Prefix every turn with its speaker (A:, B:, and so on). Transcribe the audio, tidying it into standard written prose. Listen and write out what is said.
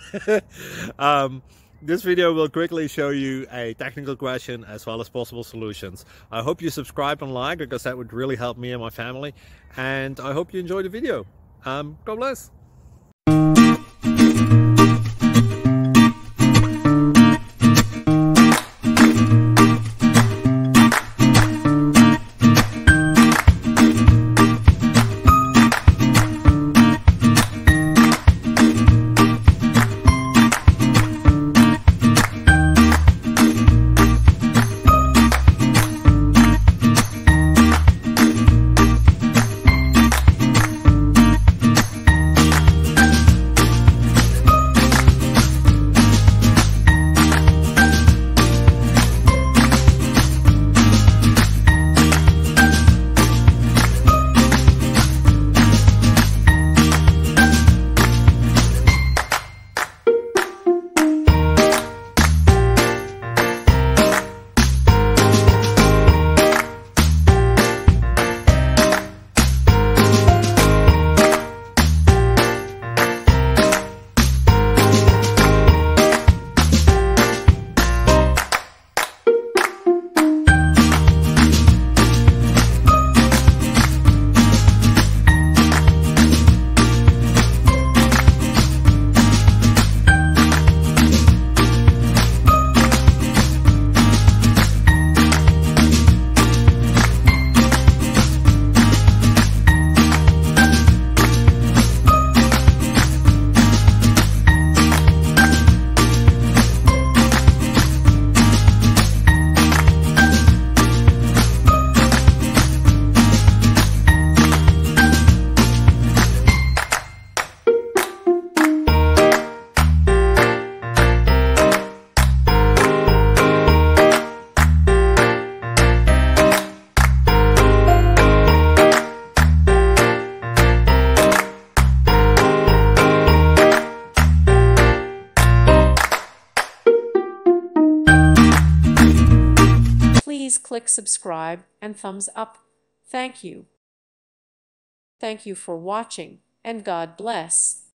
A: This video will quickly show you a technical question as well as possible solutions. I hope you subscribe and like, because that would really help me and my family. And I hope you enjoy the video. God bless.
B: Please click subscribe and thumbs up. Thank you. Thank you for watching, and God bless.